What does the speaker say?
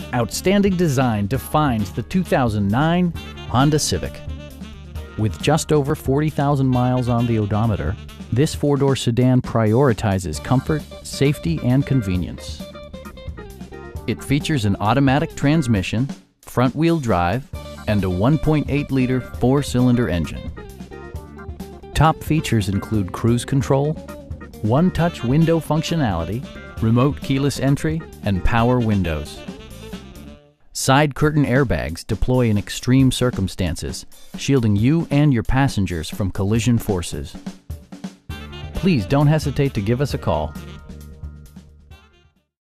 Outstanding design defines the 2009 Honda Civic. With just over 40,000 miles on the odometer, this four-door sedan prioritizes comfort, safety, and convenience. It features an automatic transmission, front-wheel drive, and a 1.8-liter four-cylinder engine. Top features include cruise control, one-touch window functionality, remote keyless entry, and power windows. Side curtain airbags deploy in extreme circumstances, shielding you and your passengers from collision forces. Please don't hesitate to give us a call.